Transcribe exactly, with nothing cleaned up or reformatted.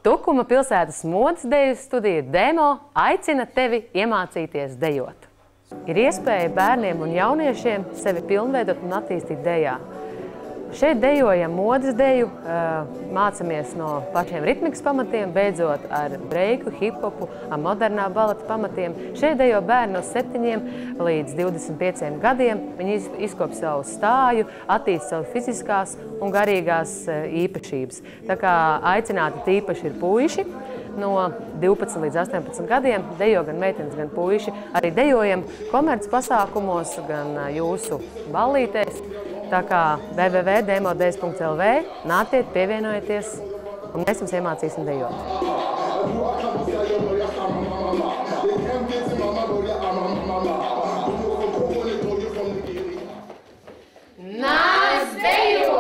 Tukuma pilsētas modes deju studija Demo aicina tevi iemācīties dejot. Ir iespēja bērniem un jauniešiem sevi pilnveidot un attīstīt dejā. Šeit dejojam modes deju, mācamies no pašiem ritmikas pamatiem, beidzot ar breiku, hip-hopu, ar modernā baleta pamatiem. Šeit dejo bērni no septiņiem līdz divdesmit pieciem gadiem. Viņi izkop savu stāju, attīst savu fiziskās un garīgās īpašības. Tā kā aicināti tīpaši ir puiši no divpadsmit līdz astoņpadsmit gadiem. Dejo gan meitenes, gan puiši. Arī dejojam komerc pasākumos, gan jūsu ballītēs. Tā kā w w w punkt demodejas punkt l v, nāciet, pievienojieties, un mēs jums iemācīsim dejot. Nāc dejot!